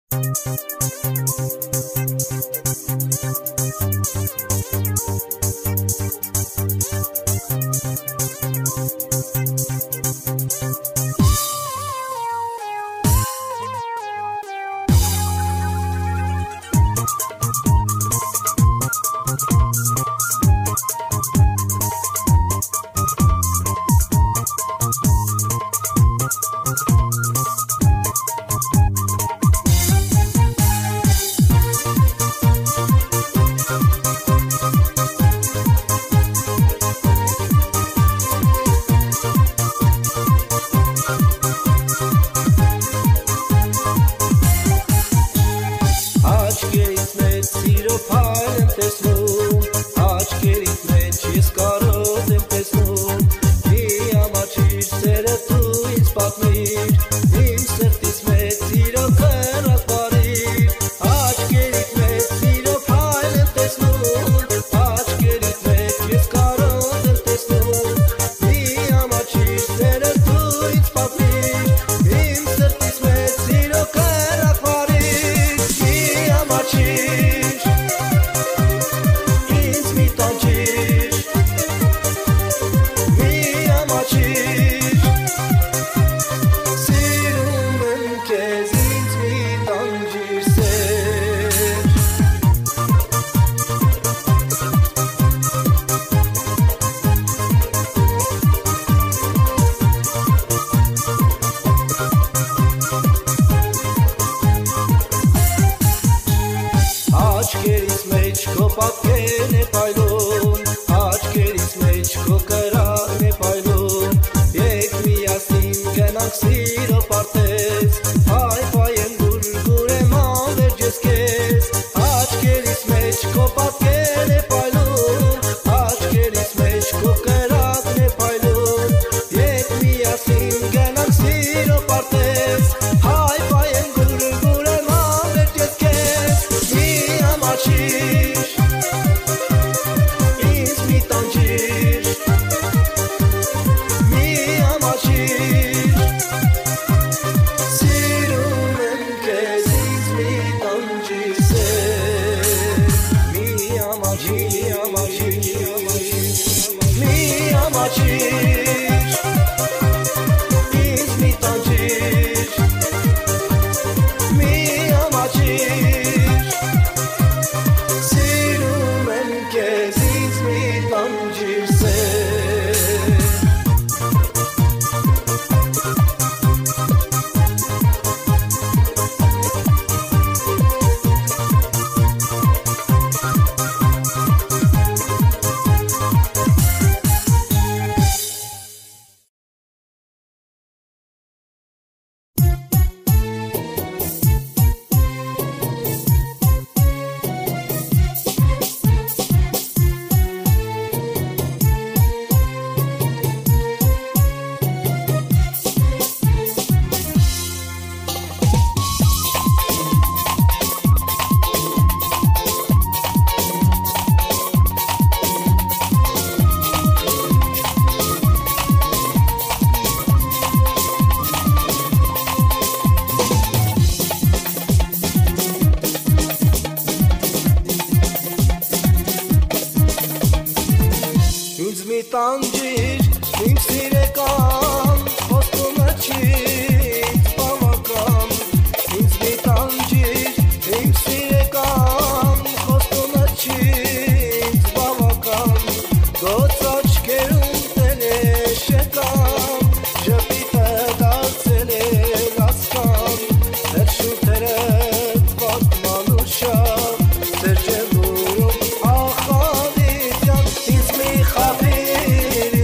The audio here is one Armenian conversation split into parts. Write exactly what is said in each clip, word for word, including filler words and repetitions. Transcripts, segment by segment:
Serce vurum, ah Khalid can, İzmi Khalid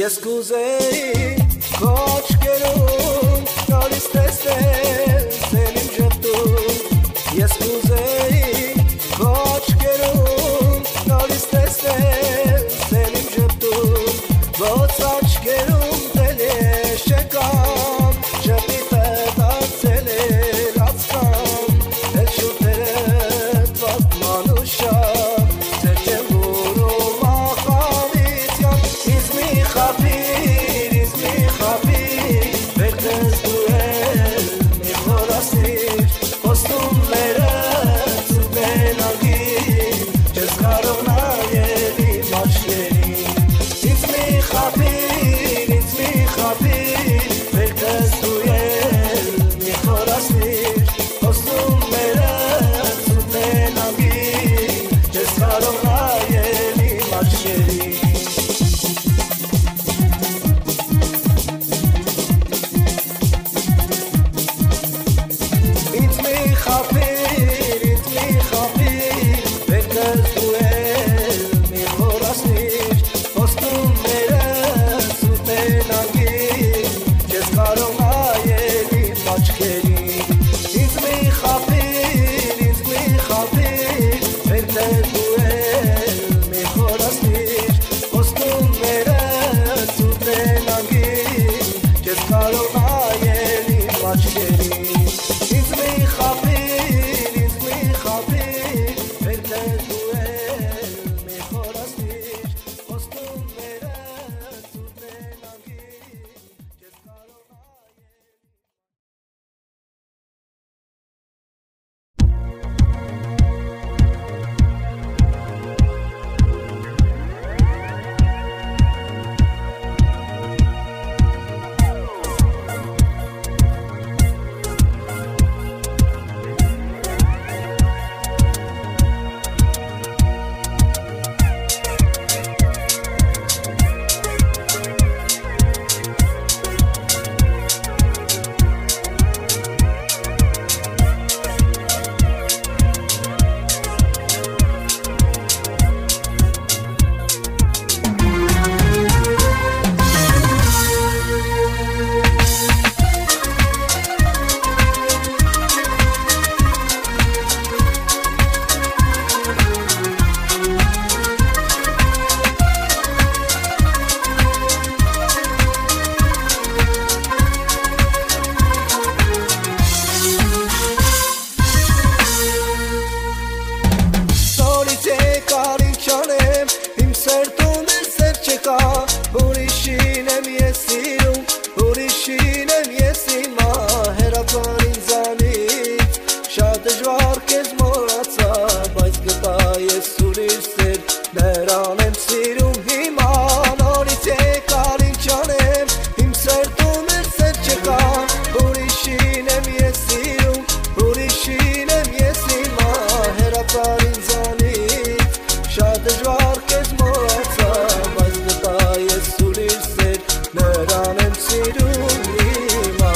Ես կուզեի քո աչքերում գալիս տեսնել սեն իմ ժպտում Ես կուզեի քո աչքերում գալիս տեսնել սեն իմ ժպտում Ոնց աչքերում դել ես չեկամ Ժպիտը դարձել էր ածկամ Էլ շուտերը պատման ու շապ Ձեր չեմ որում ախավիցյան Ինձ մի խապիր, ինձ մի խապիր Վերքնես դու էլ մի խորասիր Խոստումները ծուտեն անգիր Չես կարող նայել իմ աչքերին Ինձ մի խապիր, ինձ մի խապիր Վերքնես դու էլ մի խորասիր Խոստումները ծուտեն անգիր Չես կարող նայել իմ աչքերին Ինձ մի խապիր, ինձ մի խապիր Վերքնես դու էլ մի խորասիր Խոստումները ծուտեն անգիր Չես կարող նայել իմ աչքերին Ինձ մի խապիր, ինձ մի խապիր Վերքնես դու էլ մի խորասիր Խոստումները ծուտեն անգիր Չես կարող նայել իմ աչքերին Ինձ մի խապիր, ինձ մի խապիր Վերքնես դու էլ մի խորասիր Խոստումները ծուտեն անգիր Չես կարող նայել Նորից եկար ինչ անեմ, իմ սերտում էլ սեր չկա Ուրիշին եմ ես սիրում, ուրիշին եմ ես իմա Հեռացան ինձանից, շատ դժվար քեզ մոռացա Բայց գտա ես ուրիշ սեր, նրան եմ սիրում հիմա Նորից եկար ինչ անեմ, իմ սերտում էլ սեր չկա Ուրիշին եմ ես սիրում, ուրիշին եմ ես իմա Հեռացան ինձանից, շատ դժվար քեզ մոռացա Բայց գտա ես ուրիշ սեր, նրան եմ սիրում հիմա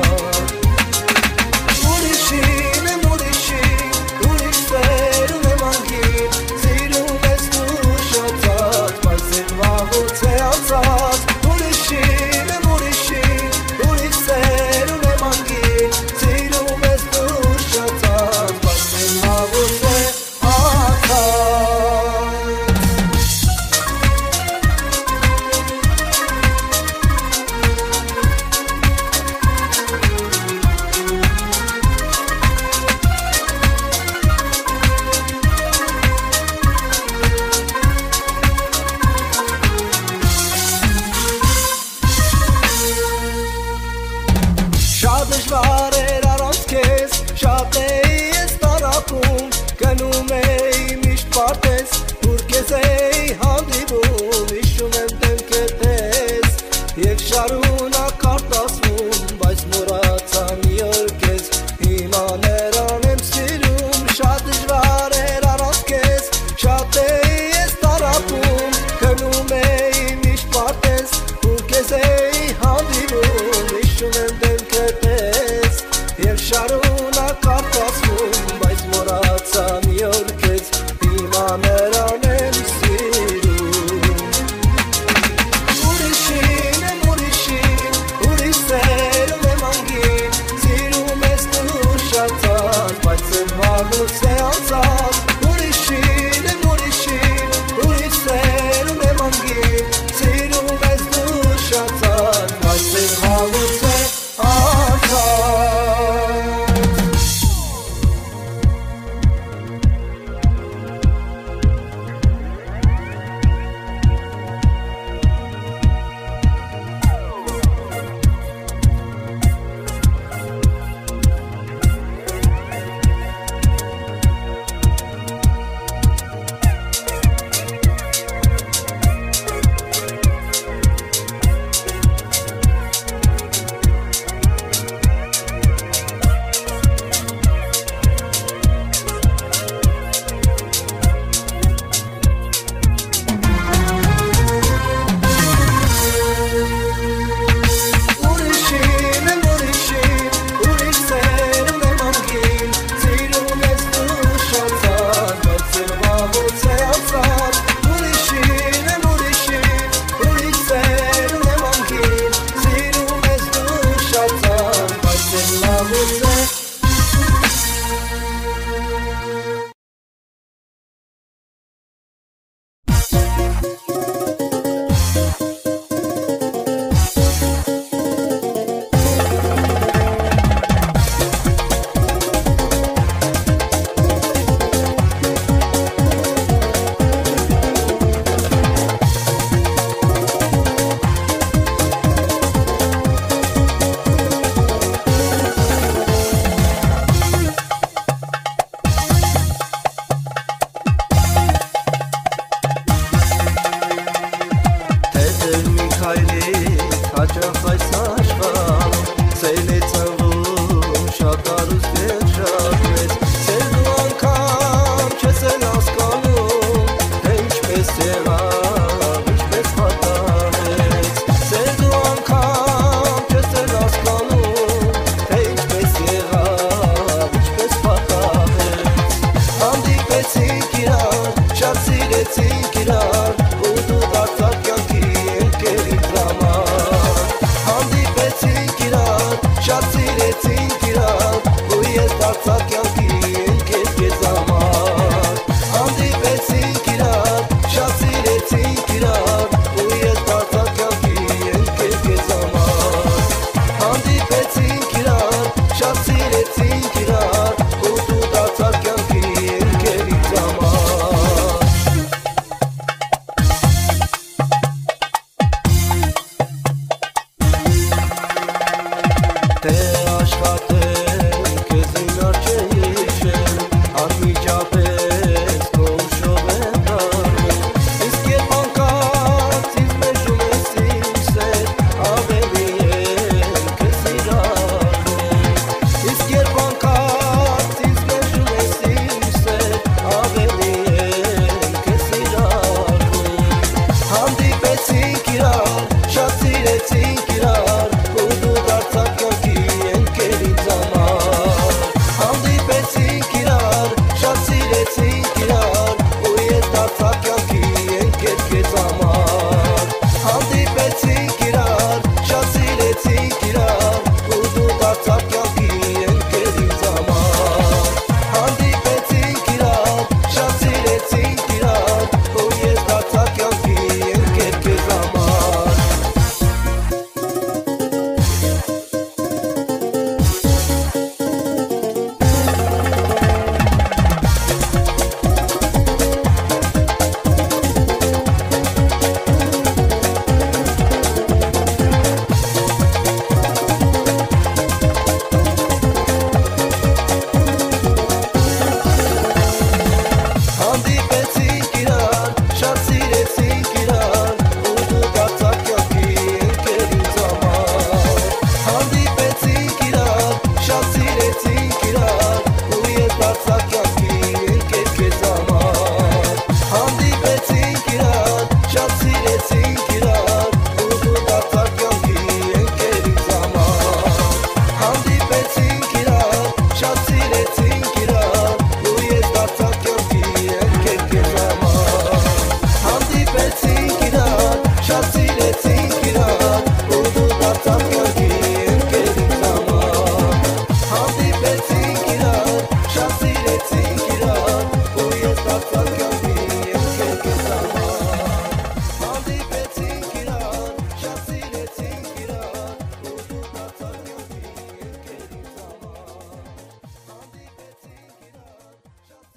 Ուրիշին եմ ուրիշին, ուրիշ սեր ունեմ անգիր Սիրում ես դու շատած, բայց ձեր վաղուց է անցած Ուրիշին եմ ուրիշին, ուրիշ սեր ունեմ անգիր Սիրում ես դու շատած, բայց ձեր վաղուց է անցած Շատ դժվար էր առանց քեզ, շատ էի ես տարապում Գնում էի միշտ պարտես, ուր քեզ էի հանդիպում Հիշում եմ դեմքդ ես, և շարունակ արտասվում Բայց մոռացա մի օր քեզ, հիմա նրան եմ սիրում Շատ դժվար էր առանց քեզ, շատ էի ես տարապում Գնում էի միշտ պարտես, ուր քեզ էի հանդիպում Հիշում եմ դեմքդ ես, և շարունակ արտասվում Բայց մոռացա մի օր քեզ, հիմա նրան եմ սիրում Ուրիշին հաճախ այս աշխարհում սերն է ծնվում շատ հարուստ երջանքից Սեր դու անգամ չես էլ հասկանում թե ինչպես եղավ, ինչպես պատահեց Սեր դու անգամ չես էլ հասկանում թե ինչպես եղավ, ինչպես պատահեց Հանդիպեցինք իրար, շատ սիրեցինք իրար ու դու դարձար կյանքի ընկերից համար Հանդիպեցինք իրար, շատ սիրեցինք իրար ու ես դարձա կյանքի ընկեր քեզ համար Հանդիպեցինք իրար, շատ սիրեցինք իրար ու ես դարձա կյանքի ընկեր քեզ համար Հանդիպեցինք իրար, շատ սիրեցինք իրար ու դու դարձա կյանքի ընկերից համար Թե աշխատել քեզ ինար չէ հիշել անմիջապես քո ուշով եմ դառնում Իսկ երբ անկած ինձ մեջում ես իմ սեր ավելի եմ քեզ սիրառում Իսկ երբ անկած ինձ մեջում ես իմ սեր ավելի եմ քեզ սիրառում Հանդիպեցինք իրար, շատ սիրեցինք իրար ու դու դարձար կյանքի ընկերից համար Հանդիպեցինք իրար, շատ սիրեցինք իրար ու ես դարձա կյանքի ընկեր քեզ համար Հանդիպեցինք իրար, շատ սիրեցինք իրար ու դու դարձա կյանքի ընկերից համար Հանդիպեցինք իրար, շատ սիրեցինք իրար ու ես դարձա կյանքի ընկեր քեզ համար Հանդիպեցինք իրար, շատ սիրեցինք իրար ու դու դարձա կյանքի ընկերից համար Հանդիպեցինք իրար, շատ սիրեցինք իրար ու ես դարձա կյանքի ընկեր քեզ համար Հանդիպեցինք իրար, շատ սիրեցինք իրար ու դու դարձա կյանքի ընկերից համար Հանդիպեցինք իրար, շատ սիրեցինք իրար ու ես դարձա կյանքի ընկեր քեզ համար Հանդիպեցինք իրար, շատ սիրեցինք իրար ու դու դարձա կյանքի ընկերից համար Հանդիպեցինք իրար, շատ սիրեցինք իրար ու ես դարձա կյանքի ընկեր քեզ համար Հանդիպեցինք իրար, շատ սիրեցինք իրար ու դու դարձա կյանքի ընկերից համար Հանդիպեցինք իրար, շատ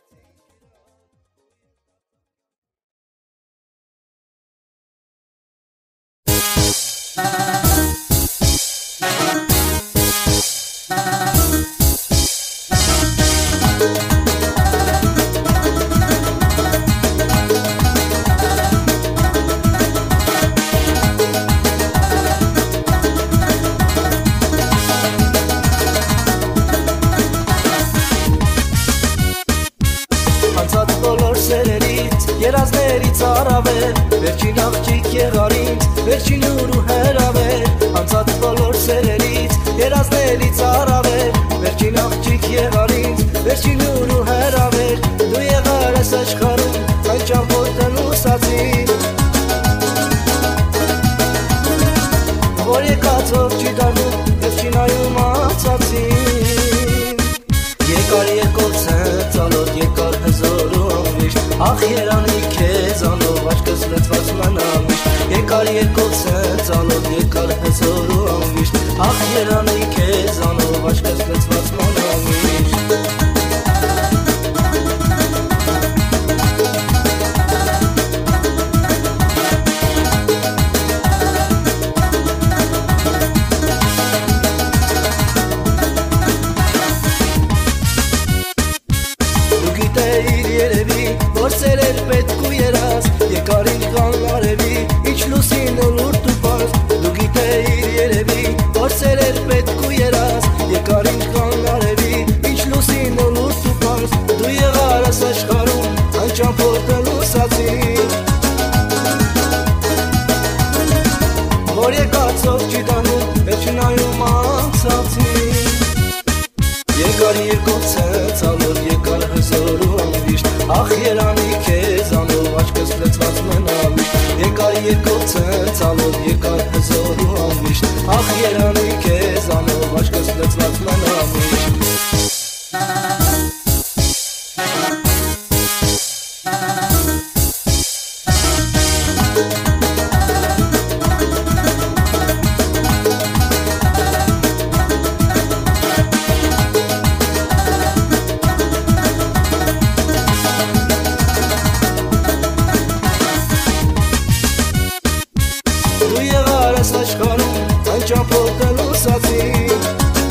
Անցած բոլոր սերերից, երազներից առավել Վերջին աղջիկ եղար ինձ, վերջին ուրու հեռավել Անցած բոլոր սերերից, երազներից առավել Վերջին աղջիկ եղար ինձ, վերջին ուրու հեռավել Դու եղար ես աշխարհում, այն ճամփորդն ուսացին Որ եկածով չի դառնում, ես չի նայում անցածին Եկար երկոցը ծալոտ, եկար հզոր ու անվիշտ Ախ երանի քեզանով աչքս լցված մնա միշտ Եկար երկոցը ծալոտ, եկար հզոր ու անվիշտ Ախ երանի քեզանով աչքս լցված մնա միշտ Եկար ինքան արևի, իչ լուսին ու լուրդ ու պարզ Դու գիտե եկածով ջիտանում վերջնայում անցածին Եկար երկոցը ծալով եկար հզոր ու անվիշտ Ախ երանի քեզանով աչքս լծված մնալիշտ Եկար երկոցը ծալով եկար հզոր ու անվիշտ Ախ երանի քեզանով աչքս լծված մնալիշտ Դու եղար ես աշխարում այն ճամփորդել ուսացին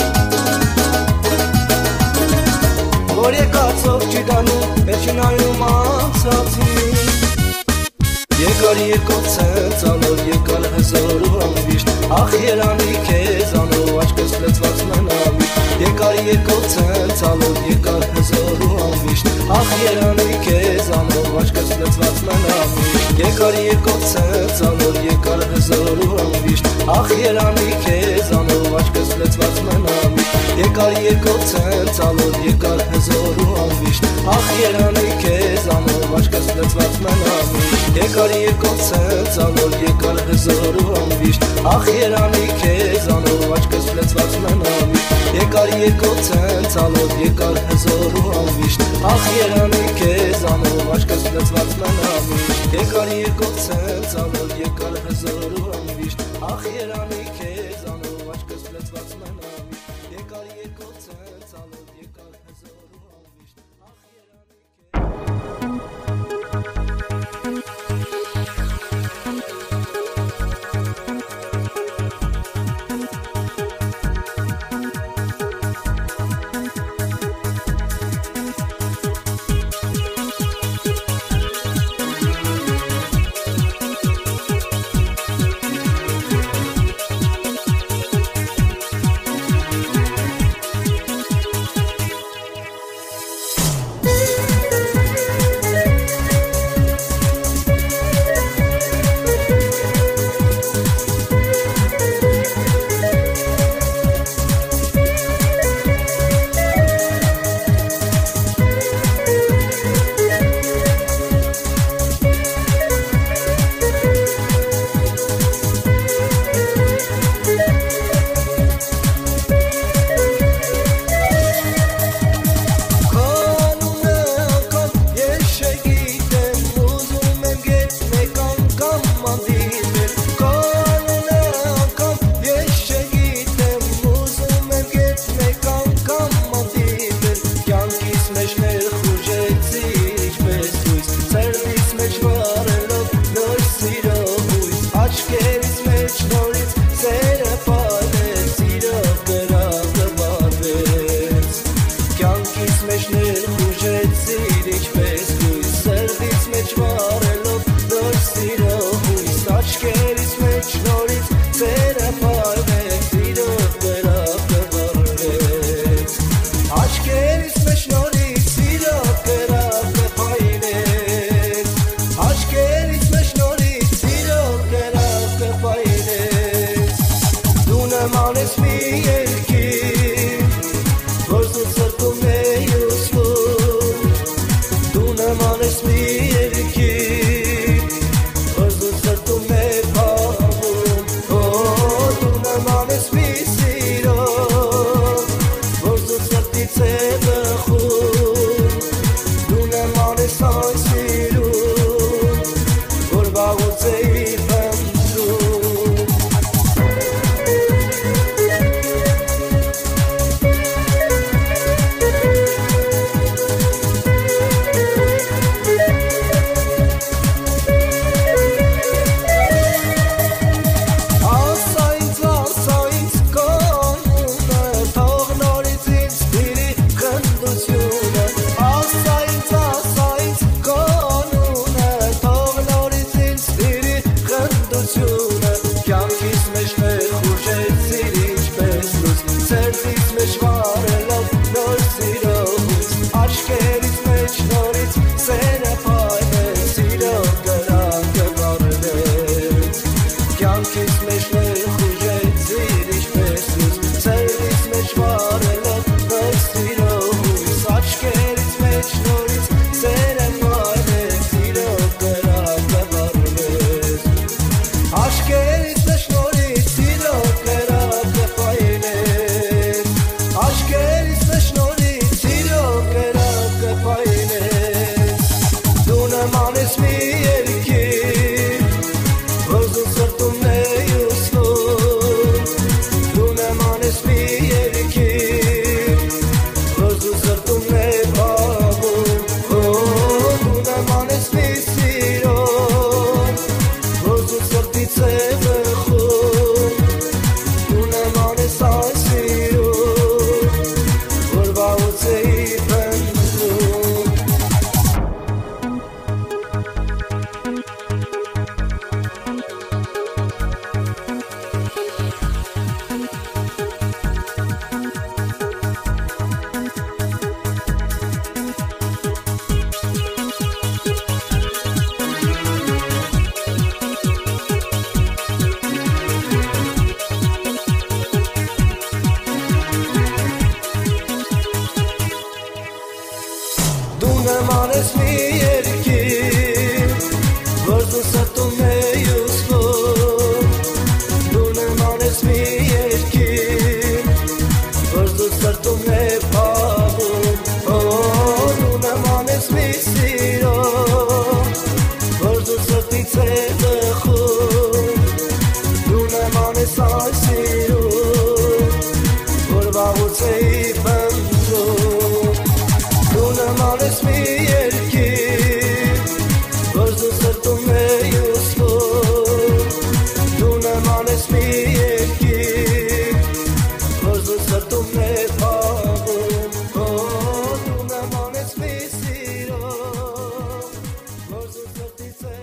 Որ եկածով ջիտանում վերջնայում անցածին Եկար երկոցը ծալով եկար հզոր ու անվիշտ Ախ երանի քեզանով աչքս լծված մնալիշտ Եկար երկոցը ծալով եկար հզոր ու անվիշտ Ախ երանի քեզանով աչքս լծված մնալիշտ Եկար երկոցը ծալով եկար հզոր ու անվիշտ Ախ երանի քեզանով աչքս լծված մնալիշտ Եկար երկոցը ծալով եկար հզոր ու անվիշտ Ախ երանի քեզանով աչքս լծված մնալիշտ Եկար երկոցը ծալով եկար հզոր ու անվիշտ Ախ երանի քեզանով աչքս լծված մնալիշտ Եկար երկոցը ծալով եկար հզոր ու անվիշտ Ախ երանի քեզանով աչքս լծված մնալիշտ Եկար երկոցը ծալով եկար հզոր ու անվիշտ Ախ երանի քեզանով աչքս լծված մնալիշտ Եկար երկոցը ծալով եկար հզոր ու անվիշտ Ախ երանի մանես այս սիրուն, որ վաղուց էի պնդում, դու նման ես մի երկիր, որ զու սրտում էի ուսվում, դու նման ես մի երկիր, որ զու սրտում է փաղում, դու նման ես մի սիրո, որ զու սրտից է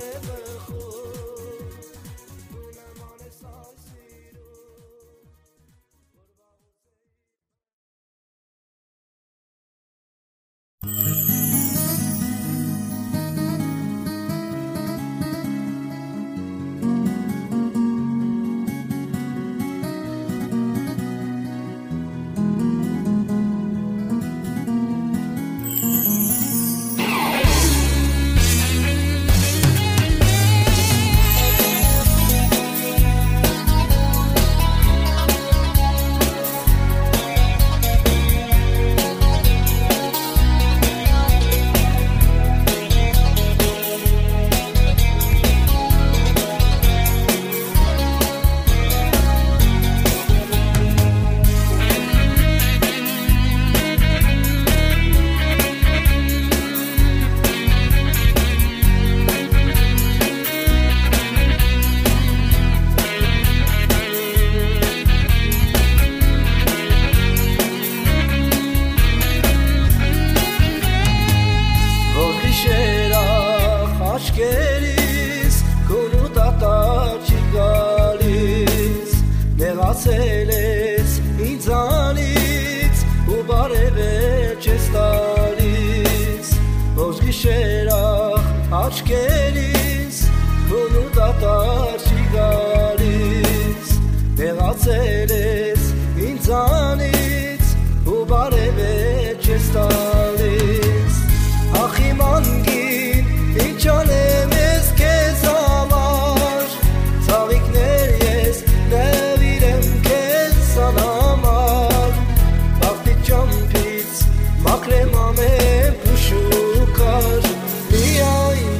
Նեղացել ես ինձանից ու բարևել չես տալիս Ողջ գիշերախ աչքերիս քունու դատար չի գալիս Նեղացել ես ինձանից ու բարևել չես տալիս Ախ իմ անգին ինչ անեմ ես քեզ համար Ցավիկներ ես նվիրեմ քեզ անհամար Բախտի ճամփից մաքրեմ ամեն փուշուկար Միայն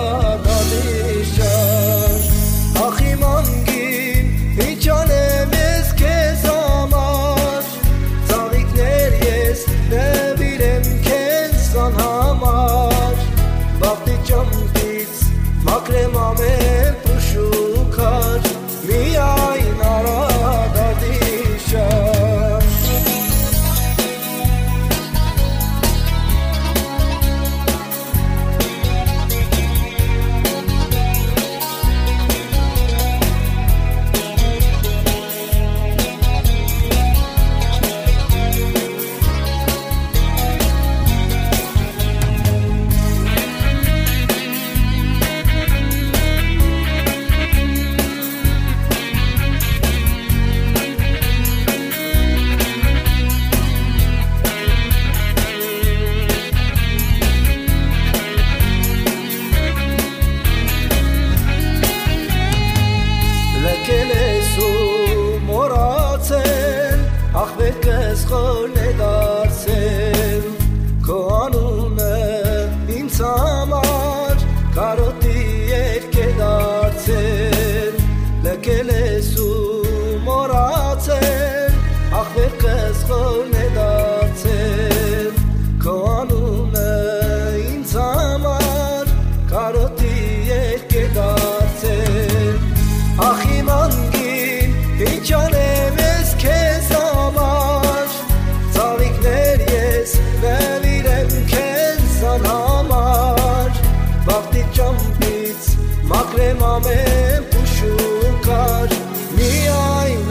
արադալիշար Ախ իմ անգին ինչ անեմ ես քեզ համար Ցավիկներ ես նվիրեմ քեզ անհամար Բախտի ճամփից մաքրեմ ամեն փուշուկար Միայն արադալիշար Լքել ես ու մոռացել աղբերքս խորն է դարձել Քո անունը ինձ համար կարոտի երգ է դարձել Լքել ես ու մոռացել աղբերքս խորն է դարձել Քո անունը ինձ համար կարոտի երգ է դարձել Ախ իմ անգին ինչ անեմ ես քեզ համար Ցավիկներ ես նվիրեմ քեզ անհամար Բախտի ճամփից մաքրեմ ամեն փուշուկար Միայն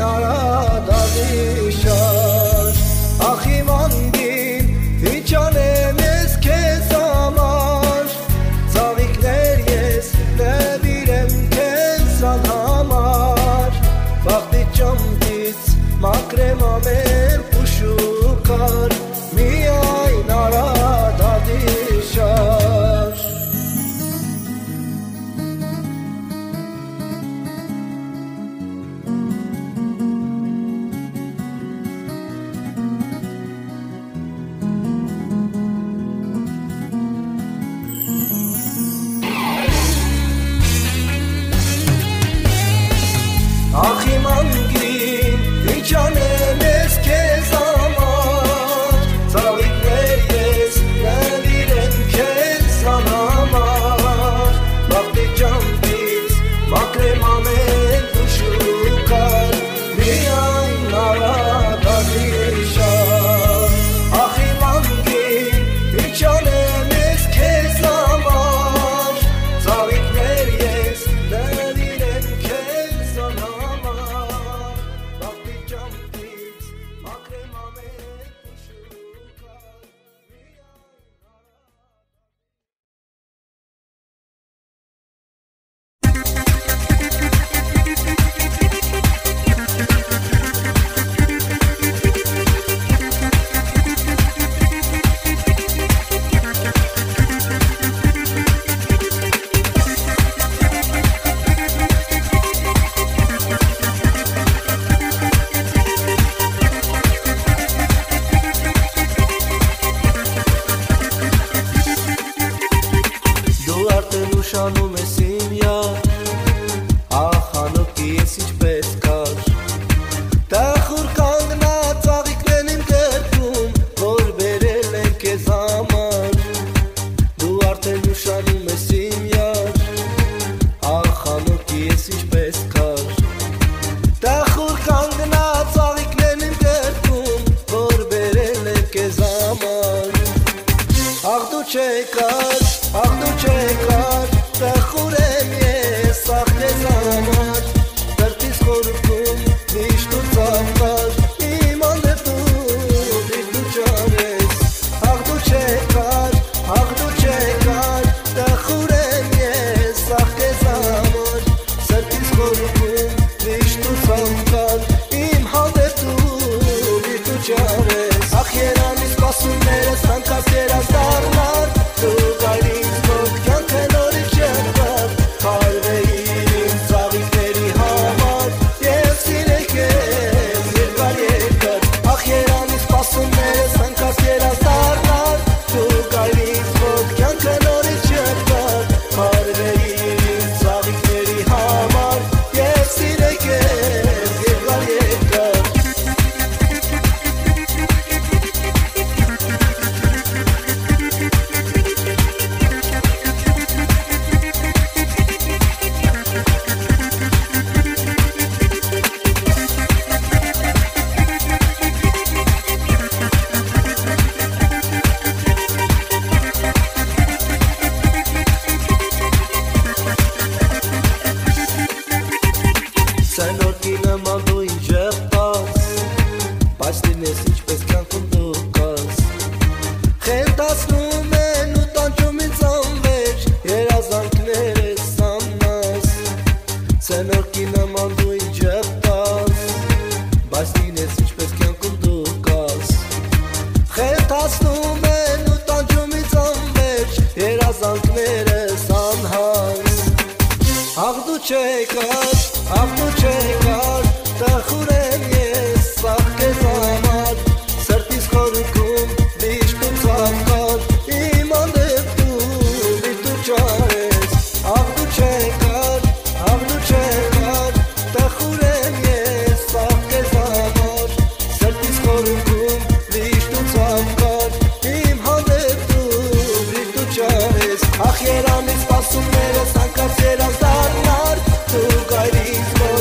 արադալիշար Ախ իմ անգին ինչ անեմ ես քեզ համար Ցավիկներ ես նվիրեմ քեզ անհամար Բախտի ճամփից մաքրեմ ամեն փուշուկար Միայն արադալիշար Ախ իմ մանգին ինչ անեմ ես քեզ համար ծաղիկներ ես նվիրեմ քեզ անհամար բախտի ճամփից մաքրեմ ամեն ուշուկար միայն նարադի շար ախի մանգին ինչ անեմ ես քեզ համար ծաղիկներ ես նվիրեմ քեզ անհամար բախտի ճամփից մաքրեմ ամեն ուշուկար Դու արդեն ուշանում ես իմ յար ախանոքի ես ինչպես կար տախուր կանգնած ծաղիկներն իմ կրկում որ բերել են քեզ համար Դու արդեն ուշանում ես իմ յար ախանոքի ես ինչպես կար տախուր կանգնած ծաղիկներն իմ կրկում որ բերել են քեզ համար Ախ դու չեկար, ախ դու չեկար, տխուր եմ ես, ախ քեզ համար Դրտիս խորքում միշտ ու ծաղկար, իմ անդեպում իր դու ճարես Ախ դու չեկար, ախ դու չեկար, տխուր եմ ես, ախ քեզ համար Դրտիս խորքում միշտ ու ծաղկար, իմ անդեպում իր դու ճարես Ախ երանի սպասումներս հանկած երաս դառնար Դու գայրից մոտ կյանքը նորից չեղբար Կարվեիր իմ ծաղիկների համար Եվ սիրել քեզ երկար երկար Ախ երանի սպասումներս հանկած երաս դառնար Դու գայրից մոտ կյանքը նորից չեղբար Կարվեիր իմ ծաղիկների համար Եվ սիրել քեզ երկար երկար Սենորքի նման դու ինձ ժպտաս Բայց լինես ինչպես կյանքում դու կաս Խենթացնում են ու տանջում ինձ անվեր Երազանքներս աննաս Սենորքի նման դու ինձ ժպտաս Բայց լինես ինչպես կյանքում դու կաս Խենթացնում են ու տանջում ինձ անվեր Երազանքներս անհաս Ախ դու չեկար, ախ դու չեկար, տխուր եմ ես, ախ քեզ համար Սրտիս խորքում միշտ ու ծաղկար, իմ անդեպում իր դու ճարես Ախ դու չեկար, ախ դու չեկար, տխուր եմ ես, ախ քեզ համար Սրտիս խորքում միշտ ու ծաղկար, իմ անդեպում իր դու ճարես Ախ երանի սպասումներս հանկած երաս դառնար Դու գայրից մոտ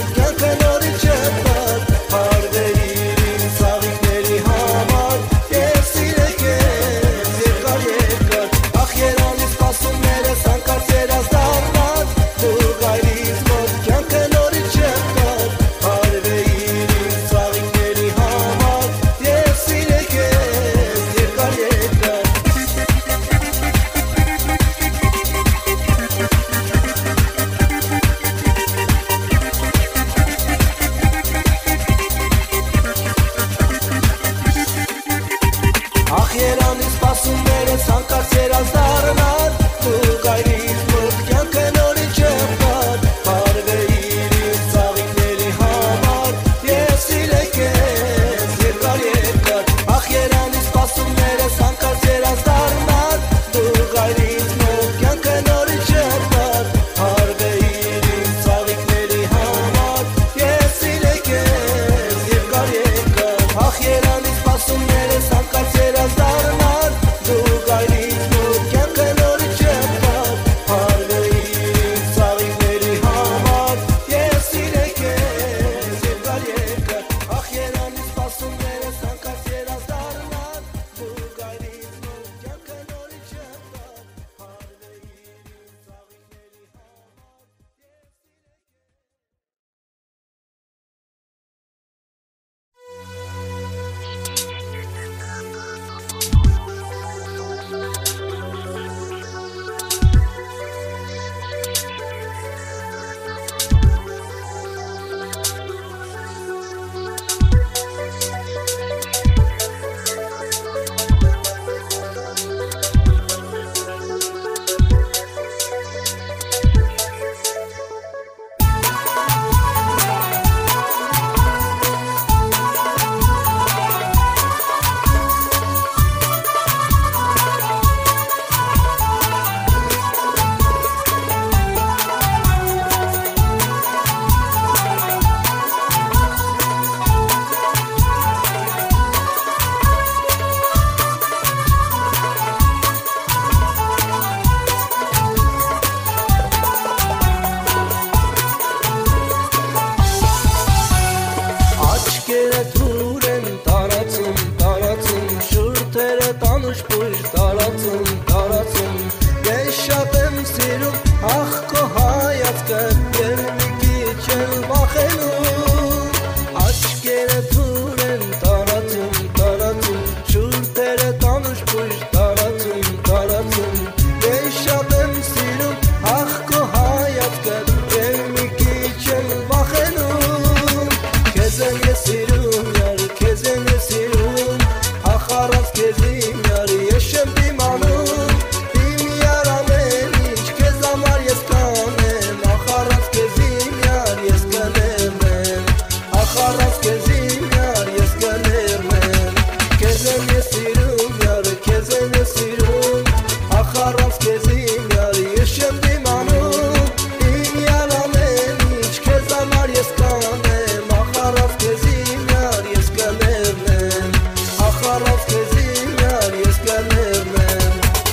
Աշկերը թուր են տարածում, տարածում, շուրթերը տանուշ պույր տարածում, տարածում, ես շատ եմ սիրում, ախ քո հայացքը, և մի քիչ եմ վախենում, աշկերը թուր են տարածում, տարածում, շուրթերը տանուշ պույր տարածում, տարածում, ես շատ եմ սիրում, ախ քո հայացքը, և մի քիչ եմ վախենում, քեզ եմ ես սիրում, յարի, քեզ եմ ես սիրում, ախ առանց քեզի յարի, ես չեմ դիմանում, իմ յար ամեն ինչ, քեզ համար ես կանեմ, ախ առանց քեզի յար, ես կներնեմ, ախ առանց քեզի յար, ես կներնեմ, քեզ եմ ես սիրում, յարը, քեզ եմ ես սիրում, ախ առանց քեզի յարի, ես չեմ դիմանում, իմ յար ամեն ինչ, քեզ համար ես կանեմ, ախ առանց քեզի յար, ես կներնեմ, ախ առանց քեզի յար, ես կներնեմ.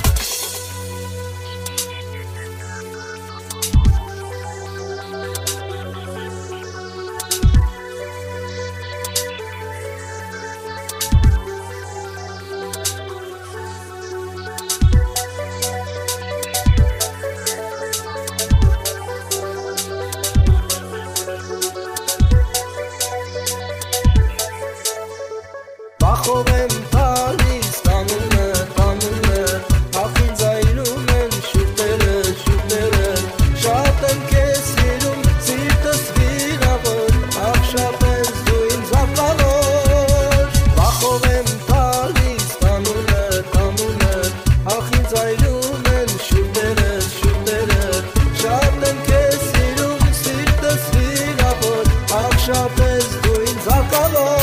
Բախով եմ տալիս տանունը, տանունը, ախ ինձ այրում են շուրթերը, շուրթերը, շատ եմ քեզ սիրում, սիրտս վիրավոր, ախ շատ ես դու ինձ ականոր, բախով եմ տալիս տանունը, տանունը, ախ ինձ այրում են շուրթերը, շուրթերը, շատ եմ քեզ սիրում, սիրտս վիրավոր, ախ շատ ես դու ինձ ականոր.